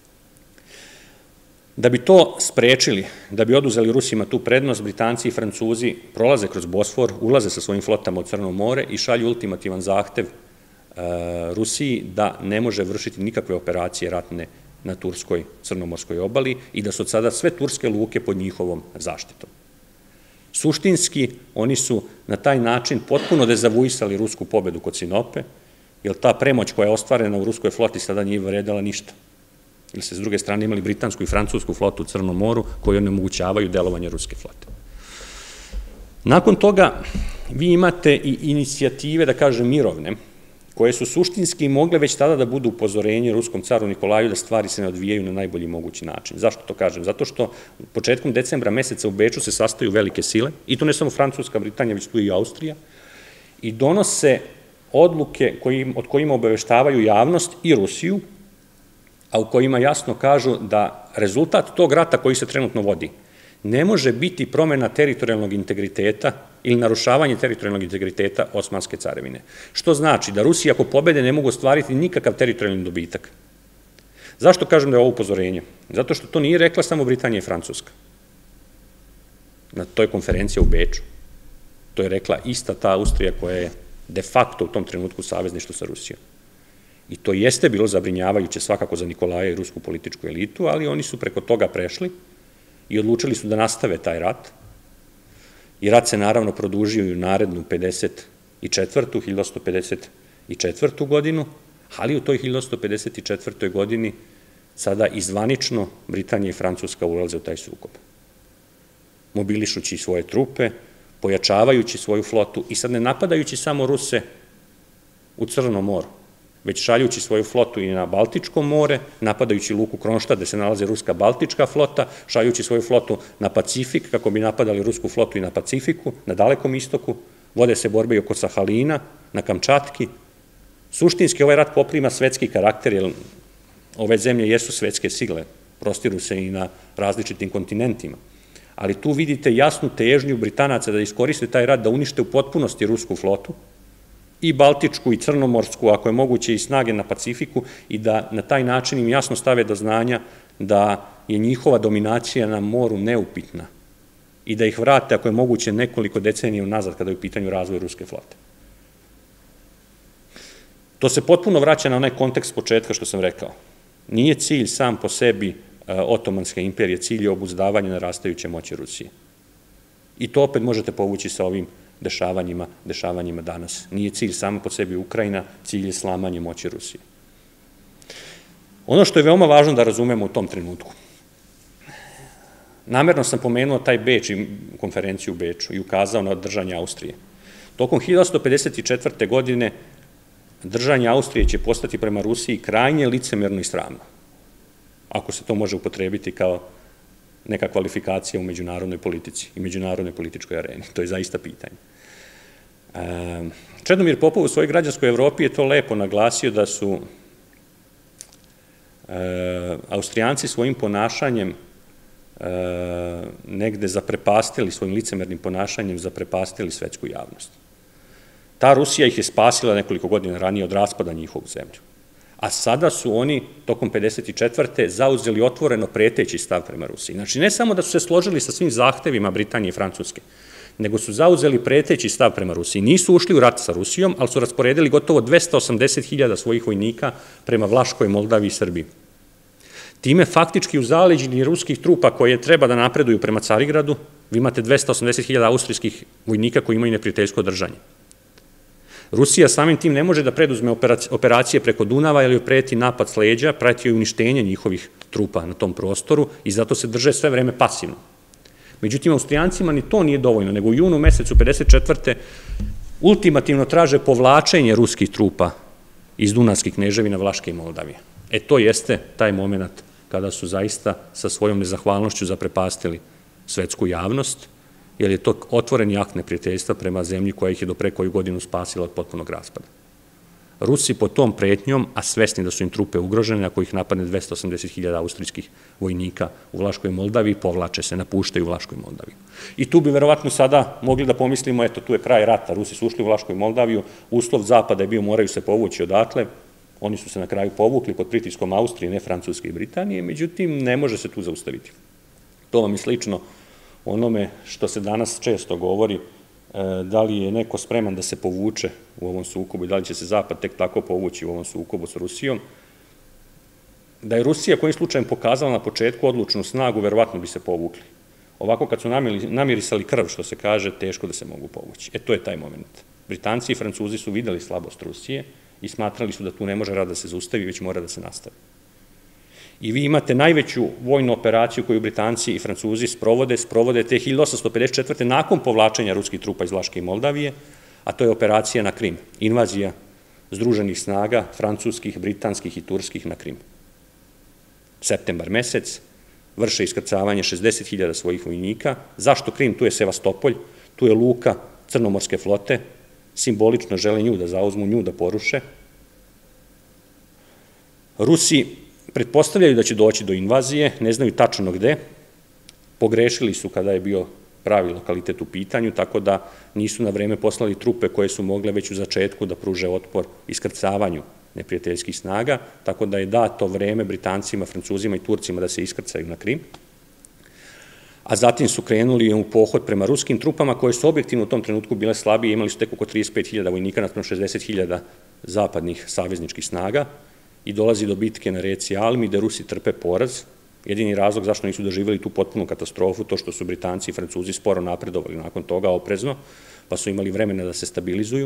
Da bi to sprečili, da bi oduzeli Rusima tu prednost, Britanci i Francuzi prolaze kroz Bosfor, ulaze sa svojim flotama u Crno more i šalju ultimativan zahtev Rusiji da ne može vršiti nikakve operacije ratne na turskoj crnomorskoj obali i da su od sada sve turske luke pod njihovom zaštitom. Suštinski, oni su na taj način potpuno dezavuisali rusku pobedu kod Sinope, jer ta premoć koja je ostvarena u ruskoj floti sada nije vredela ništa. Ili se s druge strane imali britansku i francusku flotu u Crnom moru koji onemogućavaju delovanje ruske flote. Nakon toga vi imate i inicijative, da kažem, mirovne, koje su suštinski mogle već tada da budu upozorenje ruskom caru Nikolaju da stvari se ne odvijaju na najbolji mogući način. Zašto to kažem? Zato što početkom decembra meseca u Beču se sastaju velike sile, i to ne samo Francuska, Britanija, već tu i Austrija, i donose odluke od kojima obaveštavaju javnost i Rusiju, a u kojima jasno kažu da rezultat tog rata koji se trenutno vodi ne može biti promena teritorijalnog integriteta ili narušavanje teritorijalnog integriteta Osmanske carevine. Što znači da Rusi ako pobede ne mogu ostvariti nikakav teritorijalni dobitak. Zašto kažem da je ovo upozorenje? Zato što to nije rekla samo Britanija i Francuska. Na toj konferenciji u Beču. To je rekla ista ta Austrija koja je de facto u tom trenutku savezništvo sa Rusijom. I to jeste bilo zabrinjavajuće svakako za Nikolaja i rusku političku elitu, ali oni su preko toga prešli i odlučili su da nastave taj rat. I rat se naravno produžio i u narednu pedeset četvrtu. hiljadu osamsto pedeset četvrtu. godinu, ali u toj hiljadu osamsto pedeset četvrtoj. godini sada izvanično Britanija i Francuska ulaze u taj sukob. Mobilišući svoje trupe, pojačavajući svoju flotu i sad ne napadajući samo Ruse u Crnom moru, već šaljući svoju flotu i na Baltičko more, napadajući luku Kronštad gde se nalaze ruska Baltička flota, šaljući svoju flotu na Pacifik kako bi napadali rusku flotu i na Pacifiku, na Dalekom istoku, vode se borbe i oko Sahalina, na Kamčatki Suštinski ovaj rat poprima svetski karakter, jer ove zemlje jesu svetske sigle, prostiru se i na različitim kontinentima, ali tu vidite jasnu težnju Britanaca da iskoriste taj rat, da unište u potpunosti rusku flotu, i baltičku, i crnomorsku, ako je moguće i snage na Pacifiku, i da na taj način im jasno stave do znanja da je njihova dominacija na moru neupitna i da ih vrate, ako je moguće, nekoliko decenija nazad kada je u pitanju razvoj ruske flote. To se potpuno vraća na onaj kontekst početka što sam rekao. Nije cilj sam po sebi Otomanske imperije, cilj je obuzdavanje narastajuće moći Rusije. I to opet možete povući sa ovim dešavanjima, dešavanjima danas. Nije cilj samo po sebi Ukrajina, cilj je slamanje moći Rusije. Ono što je veoma važno da razumemo u tom trenutku, namerno sam pomenuo taj Beč i konferenciju u Beču i ukazao na držanje Austrije. Tokom hiljadu osamsto pedeset četvrte. godine držanje Austrije će postati prema Rusiji krajnje licemerno i sramno, ako se to može upotrebiti kao neka kvalifikacija u međunarodnoj politici i međunarodnoj političkoj areni. To je zaista pitanje. Čedomir Popov u svojoj građanskoj Evropi je to lepo naglasio da su Austrijanci svojim ponašanjem negde zaprepastili, svojim licemernim ponašanjem zaprepastili svetsku javnost. Ta Rusija ih je spasila nekoliko godina ranije od raspada njihovu zemlju. A sada su oni, tokom pedeset četvrte. zauzeli otvoreno preteći stav prema Rusiji. Znači, ne samo da su se složili sa svim zahtevima Britanije i Francuske, nego su zauzeli preteći stav prema Rusiji. Nisu ušli u rat sa Rusijom, ali su rasporedili gotovo dvesta osamdeset hiljada svojih vojnika prema Vlaškoj, Moldaviji i Srbiji. Time faktički u zaleđini ruskih trupa koje treba da napreduju prema Carigradu, vi imate dvesta osamdeset hiljada austrijskih vojnika koji imaju neprijateljsko držanje. Rusija samim tim ne može da preduzme operacije preko Dunava, jer joj preti napad s leđa, preti joj uništenje njihovih trupa na tom prostoru i zato se drže sve vreme pasivno. Međutim, Austrijancima ni to nije dovoljno, nego u junu mesecu pedeset četvrte. ultimativno traže povlačenje ruskih trupa iz Dunavskih kneževina, Vlaške i Moldavije. E to jeste taj moment kada su zaista sa svojom nezahvalnošću zaprepastili svetsku javnost, jer je to otvoreni akt neprijateljstva prema zemlji koja ih je do pre koju godinu spasila od potpunog raspada. Rusi po tom pretnjom, a svesni da su im trupe ugrožene, ako ih napadne dvesta osamdeset hiljada austrijskih vojnika u Vlaškoj Moldaviji, povlače se, napuštaju Vlaškoj Moldaviju. I tu bi verovatno sada mogli da pomislimo, eto, tu je kraj rata, Rusi su ušli u Vlaškoj Moldaviju, uslov zapada je bio moraju se povući odatle, oni su se na kraju povukli pod pritiskom Austrije, ne Francuske i Britanije, međutim, ne može se tu zaustaviti. To vam je slično onome što se danas često govori, da li je neko spreman da se povuče u ovom sukobu i da li će se Zapad tek tako povući u ovom sukobu s Rusijom. Da je Rusija kojim slučajem pokazala na početku odlučnu snagu, verovatno bi se povukli. Ovako kad su namirisali krv, što se kaže, teško da se mogu povući. E to je taj moment. Britanci i Francuzi su videli slabost Rusije i smatrali su da tu ne može rad da se zaustavi, već mora da se nastavi. I vi imate najveću vojnu operaciju koju Britanci i Francuzi sprovode, sprovode te hiljadu osamsto pedeset četvrte. nakon povlačenja ruskih trupa iz Vlaške i Moldavije, a to je operacija na Krim, invazija združenih snaga, francuskih, britanskih i turskih na Krim. Septembar mesec, vrše iskrcavanje šezdeset hiljada svojih vojnika. Zašto Krim? Tu je Sevastopolj, tu je luka crnomorske flote, simbolično žele nju da zauzmu, nju da poruše. Rusi pretpostavljaju da će doći do invazije, ne znaju tačno gde, pogrešili su kada je bio pravi lokalitet u pitanju, tako da nisu na vreme poslali trupe koje su mogle već u začetku da pruže otpor iskrcavanju neprijateljskih snaga, tako da je dato vreme Britancima, Francuzima i Turcima da se iskrcaju na Krim, a zatim su krenuli u pohod prema ruskim trupama koje su objektivno u tom trenutku bile slabije, imali su tek oko trideset pet hiljada vojnika naspram šezdeset hiljada zapadnih savezničkih snaga, i dolazi do bitke na reci Almi, gde Rusi trpe poraz. Jedini razlog zašto nisu doživjeli tu potpunu katastrofu, to što su Britanci i Francuzi sporo napredovali nakon toga, oprezno, pa su imali vremena da se stabilizuju.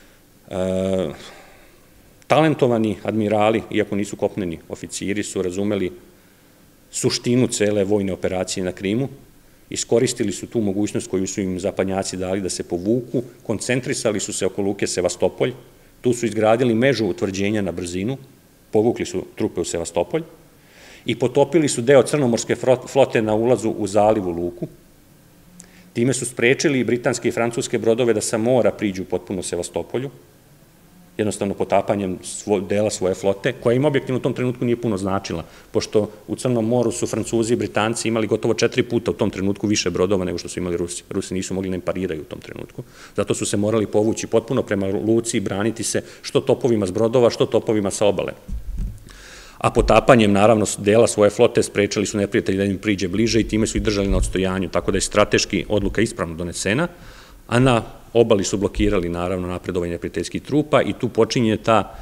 Talentovani admirali, iako nisu kopneni oficiri, su razumeli suštinu cele vojne operacije na Krimu, iskoristili su tu mogućnost koju su im zapadnjaci dali da se povuku, koncentrisali su se oko luke Sevastopolj, tu su izgradili mežu utvrđenja na brzinu, povukli su trupe u Sevastopolj i potopili su deo crnomorske flote na ulazu u zalivu luku. Time su sprečili i britanske i francuske brodove da sa mora priđu potpuno Sevastopolju jednostavno potapanjem dela svoje flote, koja im objektivno u tom trenutku nije puno značila, pošto u Crnom moru su Francuzi i Britanci imali gotovo četiri puta u tom trenutku više brodova nego što su imali Rusi. Rusi nisu mogli da im pariraju u tom trenutku. Zato su se morali povući potpuno prema luci i braniti se što topovima s brodova, što topovima sa obale. A potapanjem, naravno, dela svoje flote sprečili su neprijatelji da im priđe bliže i time su ih držali na odstojanju, tako da je strateški odluka ispravno donesena, a na obali su blokirali, naravno, napredovanje neprijateljskih trupa i tu počinje ta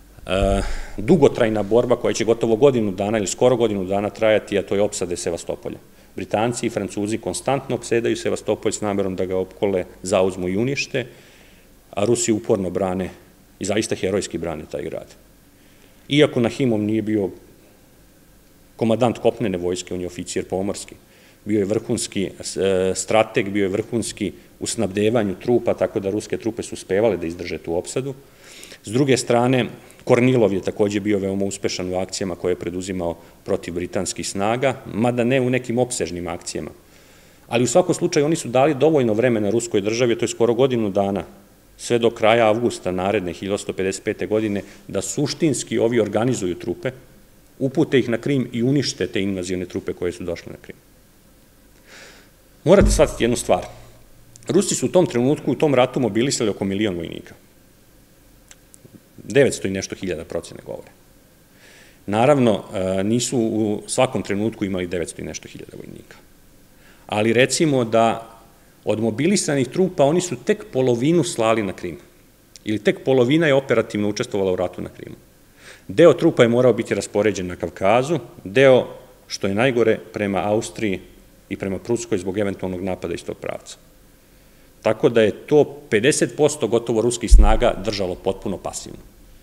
dugotrajna borba koja će gotovo godinu dana ili skoro godinu dana trajati, a to je opsade Sevastopolja. Britanci i Francuzi konstantno opsedaju Sevastopolj s namerom da ga opkole, zauzmu i unište, a Rusi uporno brane i zaista herojski brane taj grad. Iako Nahimov nije bio komadant kopnene vojske, on je oficijer pomorski, bio je vrhunski strateg, bio je vrhunski u snabdevanju trupa, tako da ruske trupe su uspevale da izdrže tu opsadu. S druge strane, Kornilov je takođe bio veoma uspešan u akcijama koje je preduzimao protiv britanskih snaga, mada ne u nekim opsežnim akcijama. Ali u svakom slučaju oni su dali dovoljno vremena ruskoj državi, to je skoro godinu dana, sve do kraja avgusta naredne hiljadu osamsto pedeset pete. godine, da suštinski ovi organizuju trupe, upute ih na Krim i unište te invazivne trupe koje su došle na Krim. Morate shvatiti jednu stvar. Rusi su u tom trenutku, u tom ratu mobilisali oko milion vojnika. devetsto i nešto hiljada procene govore. Naravno, nisu u svakom trenutku imali devetsto i nešto hiljada vojnika. Ali recimo da od mobilisanih trupa oni su tek polovinu slali na Krim. Ili tek polovina je operativno učestvovala u ratu na Krimu. Deo trupa je morao biti raspoređen na Kavkazu, deo, što je najgore, prema Austriji i prema Pruskoj zbog eventualnog napada iz tog pravca. Tako da je to pedeset posto gotovo ruskih snaga držalo potpuno pasivno.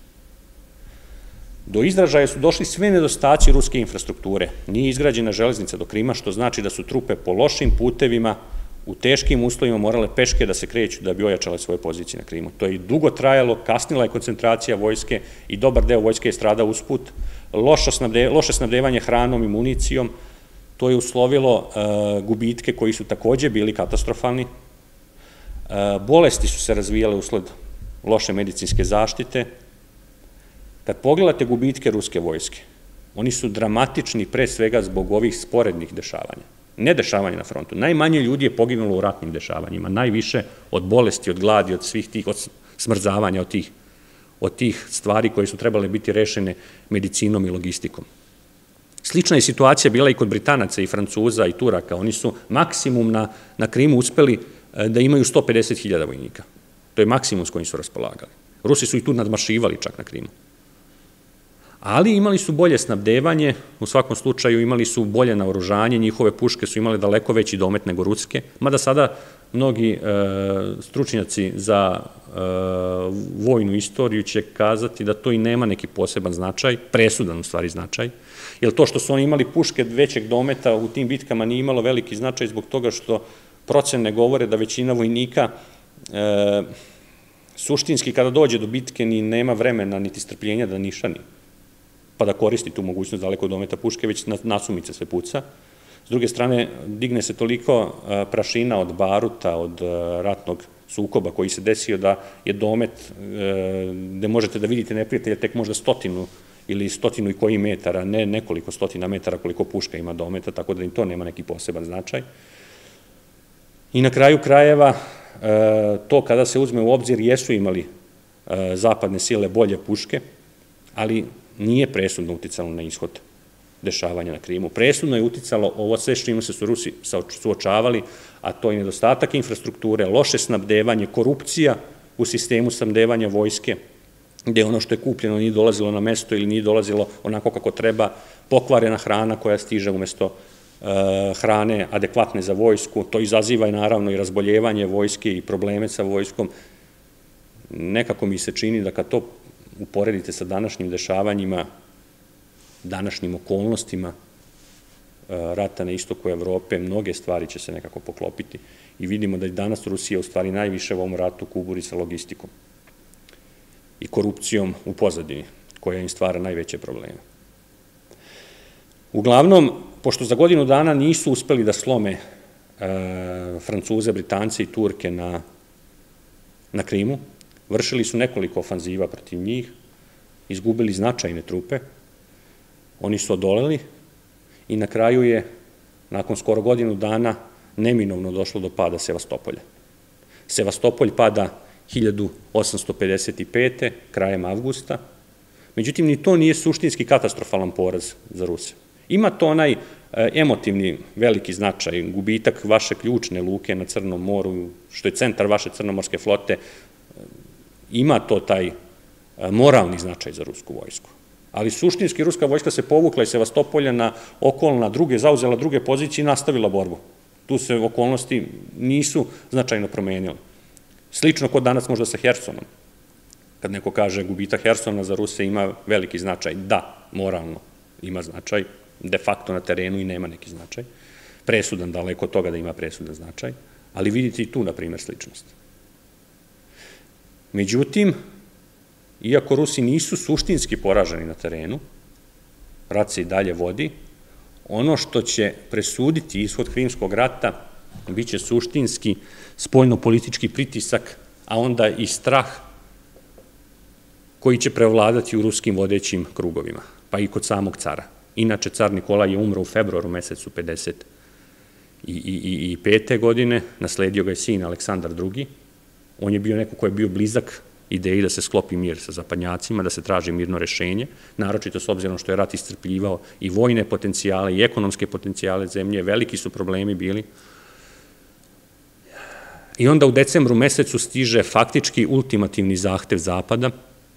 Do izražaja su došli sve nedostaci ruske infrastrukture. Nije izgrađena železnica do Krima, što znači da su trupe po lošim putevima, u teškim uslovima morale peške da se kreću da bi ojačale svoje pozicije na Krimu. To je i dugo trajalo, kasnila je koncentracija vojske i dobar deo vojske je stradao usput. Loše snabdevanje hranom i municijom, to je uslovilo gubitke koji su takođe bili katastrofalni. Bolesti su se razvijale usled loše medicinske zaštite. Kad pogledate gubitke ruske vojske, oni su dramatični pre svega zbog ovih sporednih dešavanja. Ne dešavanja na frontu. Najmanje ljudi je poginulo u ratnim dešavanjima, najviše od bolesti, od gladi, od svih tih, od smrzavanja, od tih, od tih stvari koje su trebale biti rešene medicinom i logistikom. Slična je situacija bila i kod Britanaca i Francuza i Turaka. Oni su maksimum na, na Krimu uspeli da imaju sto pedeset hiljada vojnika. To je maksimum s kojim su raspolagali. Rusi su i tu nadmašivali čak na Krimu. Ali imali su bolje snabdevanje, u svakom slučaju imali su bolje naoružanje, njihove puške su imale daleko veći domet nego ruske, mada sada mnogi stručnjaci za vojnu istoriju će kazati da to i nema neki poseban značaj, presudan u stvari značaj, jer to što su oni imali puške većeg dometa u tim bitkama nije imalo veliki značaj zbog toga što procene govore da većina vojnika suštinski kada dođe do bitke ni nema vremena niti strpljenja da nišani, pa da koristi tu mogućnost daleko od dometa puške, već nasumice sve puca. S druge strane, digne se toliko prašina od baruta, od ratnog sukoba koji se desio da je domet gde možete da vidite neprijatelja tek možda stotinu ili stotinu i koji metara, ne nekoliko stotina metara koliko puška ima dometa, tako da im to nema neki poseban značaj. I na kraju krajeva, to kada se uzme u obzir, jesu imali zapadne sile bolje puške, ali nije presudno uticalo na ishod dešavanja na Krimu. Presudno je uticalo ovo sve što ima se su Rusi suočavali, a to je nedostatak infrastrukture, loše snabdevanje, korupcija u sistemu snabdevanja vojske, gde ono što je kupljeno nije dolazilo na mesto ili nije dolazilo onako kako treba, pokvarena hrana koja stiže umesto hrane adekvatne za vojsku, to izaziva i naravno i razboljevanje vojske i probleme sa vojskom. Nekako mi se čini da kad to uporedite sa današnjim dešavanjima, današnjim okolnostima rata na istoku Evrope, mnoge stvari će se nekako poklopiti i vidimo da i danas Rusija u stvari najviše u ovom ratu kuburi sa logistikom i korupcijom u pozadini, koja im stvara najveće probleme. Uglavnom, pošto za godinu dana nisu uspeli da slome Francuze, Britance i Turke na, na Krimu, vršili su nekoliko ofanziva protiv njih, izgubili značajne trupe, oni su odoleli i na kraju je, nakon skoro godinu dana, neminovno došlo do pada Sevastopolja. Sevastopolj pada hiljadu osamsto pedeset pete. krajem avgusta, međutim, ni to nije suštinski katastrofalan poraz za Ruse. Ima to onaj emotivni veliki značaj, gubitak vaše ključne luke na Crnom moru, što je centar vaše crnomorske flote, ima to taj moralni značaj za rusku vojsku. Ali suštinski ruska vojska se povukla iz Sevastopolja na okolna druge, zauzela druge pozicije i nastavila borbu. Tu se okolnosti nisu značajno promenile. Slično kod danas možda sa Hersonom. Kad neko kaže gubitak Hersona za Ruse ima veliki značaj, da, moralno ima značaj, de facto na terenu i nema neki značaj. Presudan, daleko od toga da ima presudan značaj, ali vidite i tu, na primjer, sličnost. Međutim, iako Rusi nisu suštinski poraženi na terenu, rat se i dalje vodi, ono što će presuditi ishod Krimskog rata biće suštinski spoljno-politički pritisak, a onda i strah koji će prevladati u ruskim vodećim krugovima, pa i kod samog cara. Inače, car Nikolaj je umro u februaru mesecu pedeset pete. godine, nasledio ga je sin Aleksandar drugi. On je bio neko ko je bio blizak ideji da se sklopi mir sa zapadnjacima, da se traži mirno rešenje, naročito s obzirom što je rat iscrpljivao i vojne potencijale i ekonomske potencijale zemlje, veliki su problemi bili. I onda u decembru mesecu stiže faktički ultimativni zahtev Zapada,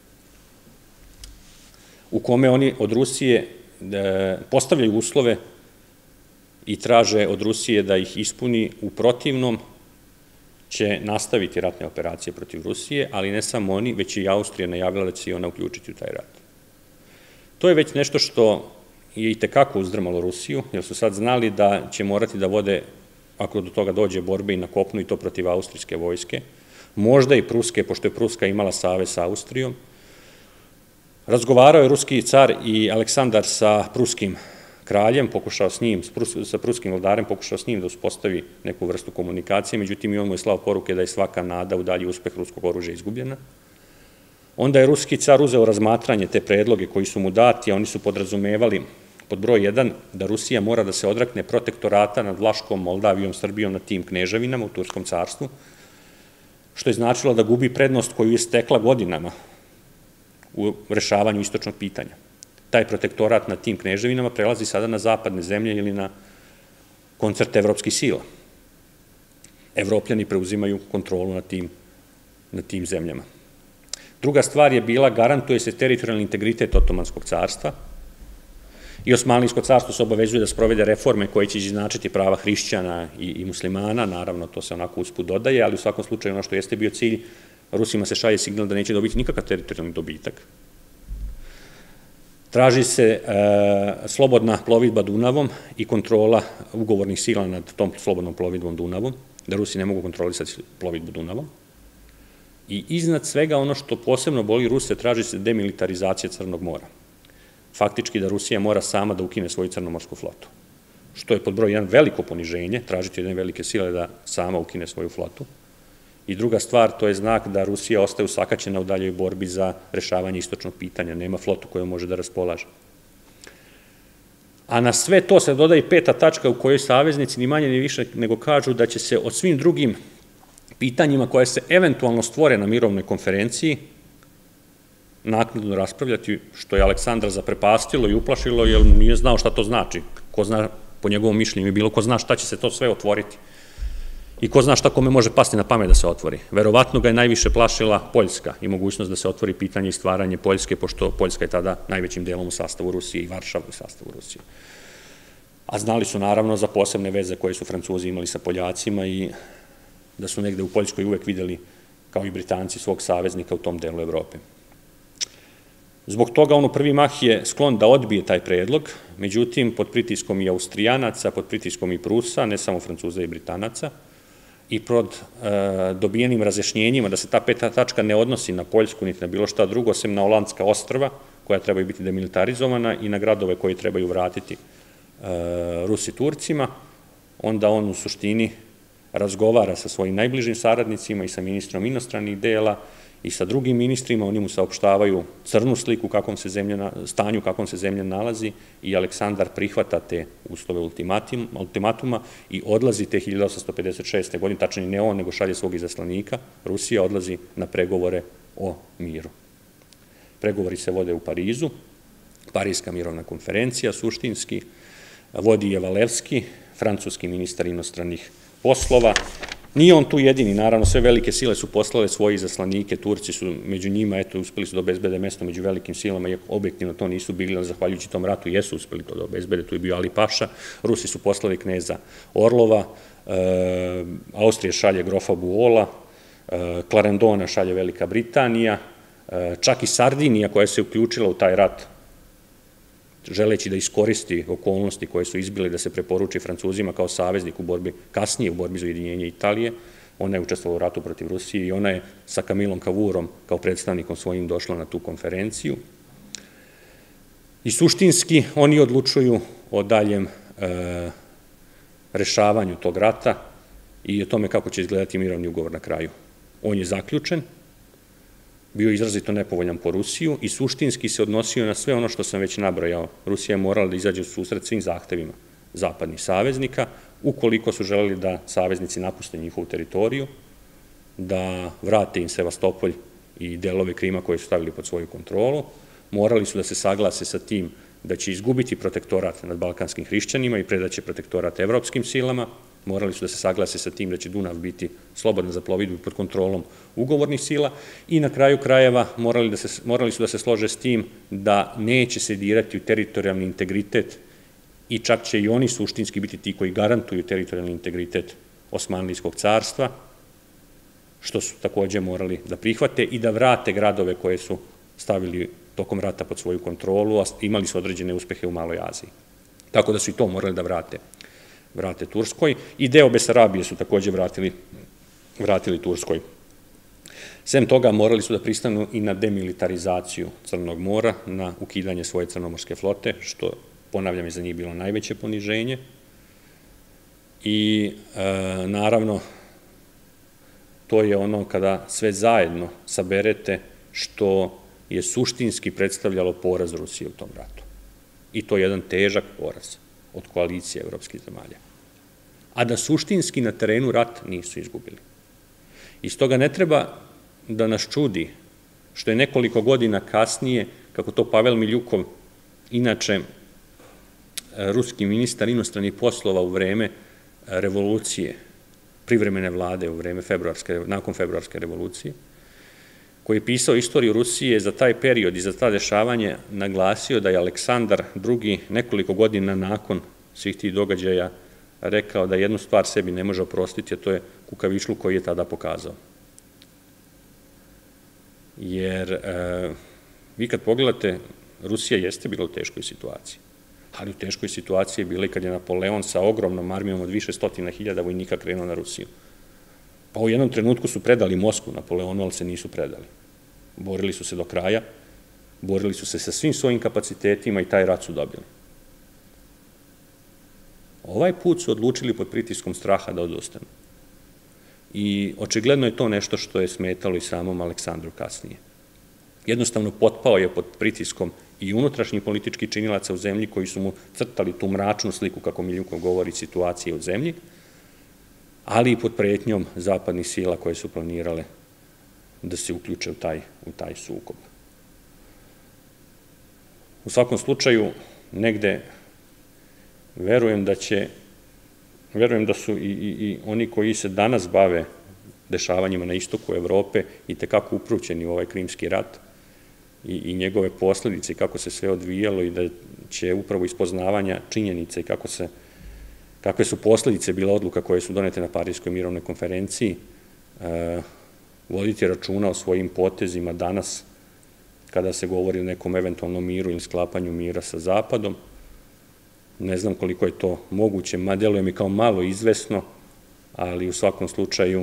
u kome oni od Rusije postavljaju uslove i traže od Rusije da ih ispuni, u protivnom će nastaviti ratne operacije protiv Rusije, ali ne samo oni, već i Austrija najavila da će se i ona uključiti u taj rat. To je već nešto što je i tekako uzdrmalo Rusiju, jer su sad znali da će morati da vode, ako do toga dođe, borbe i na kopnu, i to protiv austrijske vojske, možda i pruske, pošto je Pruska imala savez sa Austrijom. Razgovarao je ruski car i Aleksandar sa pruskim kraljem, pokušao s njim, sa pruskim vladarem, pokušao s njim da uspostavi neku vrstu komunikacije, međutim i on mu je slao poruke da je svaka nada u dalji uspeh ruskog oružja izgubljena. Onda je ruski car uzeo razmatranje te predloge koji su mu dati, a oni su podrazumevali, pod broj jedan, da Rusija mora da se odrekne protektorata nad Vlaškom, Moldavijom, Srbijom, nad tim kneževinama u Turskom carstvu, što je značilo da gubi prednost koju je stekla godinama u rešavanju istočnog pitanja. Taj protektorat nad tim kneževinama prelazi sada na zapadne zemlje ili na koncert evropskih sila. Evropljani preuzimaju kontrolu nad tim zemljama. Druga stvar je bila, garantuje se teritorijalni integritet Otomanskog carstva i Osmanlijsko carstvo se obavezuje da sprovede reforme koje će izjednačiti prava hrišćana i muslimana, naravno to se onako usput dodaje, ali u svakom slučaju ono što jeste bio cilj, Rusima se šalje signal da neće dobiti nikakav teritorijalni dobitak. Traži se slobodna plovidba Dunavom i kontrola ugovornih sila nad tom slobodnom plovidbom Dunavom, da Rusi ne mogu kontrolisati plovidbu Dunavom. I iznad svega ono što posebno boli Ruse, traži se demilitarizacija Crnog mora. Faktički da Rusija mora sama da ukine svoju crnomorsku flotu, što je pod broj jedan veliko poniženje, tražiti jedne velike sile da sama ukine svoju flotu. I druga stvar, to je znak da Rusija ostaje usakaćena u daljoj borbi za rešavanje istočnog pitanja, nema flotu koju može da raspolaže. A na sve to se doda i peta tačka u kojoj saveznici ni manje ni više nego kažu da će se o svim drugim pitanjima koje se eventualno stvore na mirovnoj konferenciji naknadno raspravljati, što je Aleksandra zaprepastilo i uplašilo, jer nije znao šta to znači. Ko zna, po njegovom mišljenju je bilo, ko zna šta će se to sve otvoriti. I ko zna šta kome može pasti na pamet da se otvori. Verovatno ga je najviše plašila Poljska i mogućnost da se otvori pitanje i stvaranje Poljske, pošto Poljska je tada najvećim delom u sastavu Rusije i Varšava u sastavu Rusije. A znali su naravno za posebne veze koje su Francuzi imali sa Poljacima i da su negde u Poljskoj uvek videli, kao i Britanci, svog saveznika u tom delu Evrope. Zbog toga on u prvi mah je sklon da odbije taj predlog, međutim, pod pritiskom i Austrijanaca, pod pritiskom i Prusa, ne samo Francuza i Britanaca, i pod dobijenim razjašnjenjima da se ta peta tačka ne odnosi na Poljsku niti na bilo šta drugo, osim na Olandska ostrva, koja trebaju biti demilitarizovana, i na gradove koje trebaju vratiti Rusi Turcima, onda on u suštini razgovara sa svojim najbližim saradnicima i sa ministrom inostranih dela i sa drugim ministrima, oni mu saopštavaju crnu sliku kakvom se zemlja, stanju u kakvom se zemlja nalazi i Aleksandar prihvata te uslove ultimatuma i odlazi te hiljadu osamsto pedeset šeste. godine, tačnije ne on, nego šalje svog izaslanika, Rusija odlazi na pregovore o miru. Pregovori se vode u Parizu, Parijska mirovna konferencija, suštinski, vodi je Valevski, francuski ministar inostranih poslova. Nije on tu jedini, naravno, sve velike sile su poslale svoje izaslanike, Turci su među njima, eto, uspeli su da obezbede mesto među velikim silama, iako objektivno to nisu bili, ali zahvaljujući tom ratu jesu uspeli to da obezbede, tu je bio Ali Paša, Rusi su poslali kneza Orlova, Austrija šalje grofa Buola, Clarendona šalje Velika Britanija, čak i Sardinija koja se uključila u taj rat, želeći da iskoristi okolnosti koje su izbile da se preporuči Francuzima kao saveznik u borbi, kasnije u borbi za ujedinjenje Italije. Ona je učestvovala u ratu protiv Rusije i ona je sa Camillom Cavourom kao predstavnikom svojim došla na tu konferenciju. I suštinski oni odlučuju o daljem rešavanju tog rata i o tome kako će izgledati mirovni ugovor na kraju. On je zaključen, bio izrazito nepovoljan po Rusiju i suštinski se odnosio na sve ono što sam već nabrojao. Rusija je morala da izađe u susret svim zahtevima zapadnih saveznika, ukoliko su želeli da saveznici napuste njihovu teritoriju, da vrate im Sevastopolj i delove Krima koje su stavili pod svoju kontrolu, morali su da se saglase sa tim da će izgubiti protektorat nad balkanskim hrišćanima i predaće protektorat evropskim silama, morali su da se saglase sa tim da će Dunav biti slobodan za plovidbu pod kontrolom ugovornih sila i na kraju krajeva morali su da se slože s tim da neće se dirati u teritorijalni integritet i čak će i oni suštinski biti ti koji garantuju teritorijalni integritet Osmanlijskog carstva, što su takođe morali da prihvate i da vrate gradove koje su stavili tokom rata pod svoju kontrolu, a imali su određene uspehe u Maloj Aziji. Tako da su i to morali da vrate. vrate Turskoj i deo Besarabije su takođe vratili, vratili Turskoj. Sem toga morali su da pristanu i na demilitarizaciju Crnog mora, na ukidanje svoje crnomorske flote, što, ponavljam, je za njih bilo najveće poniženje. I e, naravno, to je ono kada sve zajedno saberete što je suštinski predstavljalo poraz Rusije u tom ratu. I to je jedan težak poraz od koalicije evropskih zemalja. A da suštinski na terenu rat nisu izgubili. Iz toga ne treba da nas čudi što je nekoliko godina kasnije, kako to Pavel Miljukov, inače ruski ministar inostranih poslova u vreme revolucije, privremene vlade u vreme februarske, nakon februarske revolucije, koji je pisao istoriju Rusije za taj period i za ta dešavanje, naglasio da je Aleksandar drugi nekoliko godina nakon svih tih događaja rekao da jednu stvar sebi ne može oprostiti, a to je kukavičluk koji je tada pokazao. Jer vi kad pogledate, Rusija jeste bila u teškoj situaciji, ali u teškoj situaciji je bila i kad je Napoleon sa ogromnom armijom od više stotina hiljada vojnika krenuo na Rusiju. Pa u jednom trenutku su predali Moskvu Napoleonu, ali se nisu predali. Borili su se do kraja, borili su se sa svim svojim kapacitetima i taj rat su dobili. Ovaj put su odlučili pod pritiskom straha da odustanu. I očigledno je to nešto što je smetalo i samom Aleksandru kasnije. Jednostavno potpao je pod pritiskom i unutrašnjih političkih činilaca u zemlji koji su mu crtali tu mračnu sliku, kako Miljukov govori, situacije u zemlji, ali i pod pretnjom zapadnih sila koje su planirale da se uključe u taj, u taj sukob. U svakom slučaju, negde verujem da će, verujem da su i, i, i oni koji se danas bave dešavanjima na istoku Evrope i tekako uprućeni u ovaj Krimski rat i, i njegove posledice i kako se sve odvijalo i da će upravo iz poznavanja činjenica i kako se kakve su posledice bila odluka koje su donete na Parijskoj mirovnoj konferenciji, voditi računa o svojim potezima danas kada se govori o nekom eventualnom miru ili sklapanju mira sa Zapadom. Ne znam koliko je to moguće, ma deluje mi kao malo izvesno, ali u svakom slučaju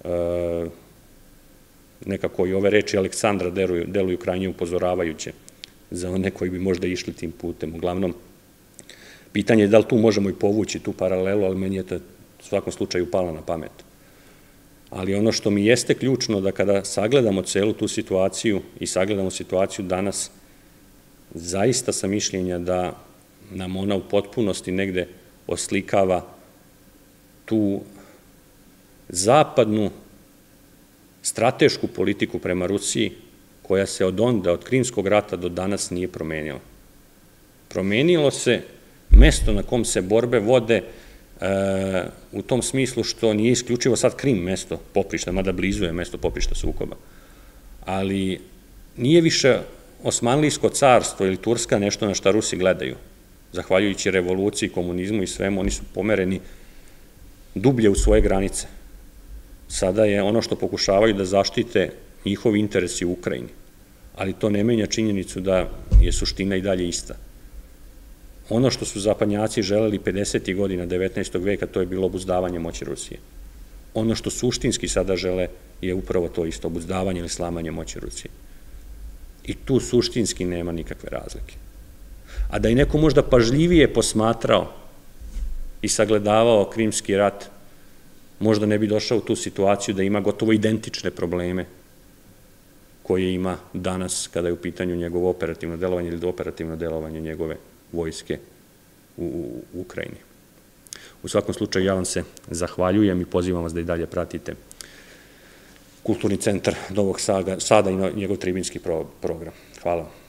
nekako i ove reči Aleksandra deluju krajnje upozoravajuće za one koji bi možda išli tim putem. Uglavnom, pitanje je da li tu možemo i povući tu paralelu, ali meni je to u svakom slučaju pala na pamet. Ali ono što mi jeste ključno da kada sagledamo celu tu situaciju i sagledamo situaciju danas, zaista sam mišljenja da nam ona u potpunosti negde oslikava tu zapadnu stratešku politiku prema Rusiji koja se od onda, od Krimskog rata do danas nije promenila. Promenilo se mesto na kom se borbe vode u tom smislu što nije isključivo sad Krim mesto poprišta, mada blizu je mesto poprišta sukoba, ali nije više Osmanlijsko carstvo ili Turska nešto na šta Rusi gledaju. Zahvaljujući revoluciji, komunizmu i svemu, oni su pomereni dublje u svoje granice. Sada je ono što pokušavaju da zaštite njihovi interesi u Ukrajini, ali to ne menja činjenicu da je suština i dalje ista. Ono što su zapadnjaci želeli pedesetih godina devetnaestog veka, to je bilo obuzdavanje moći Rusije. Ono što suštinski sada žele je upravo to isto, obuzdavanje ili slamanje moći Rusije. I tu suštinski nema nikakve razlike. A da je neko možda pažljivije posmatrao i sagledavao Krimski rat, možda ne bi došao u tu situaciju da ima gotovo identične probleme koje ima danas kada je u pitanju njegovo operativno delovanje ili operativno delovanje njegove vojske u Ukrajini. U svakom slučaju ja vam se zahvaljujem i pozivam vas da i dalje pratite Kulturni centar Novog Sada i njegov tribinski program. Hvala vam.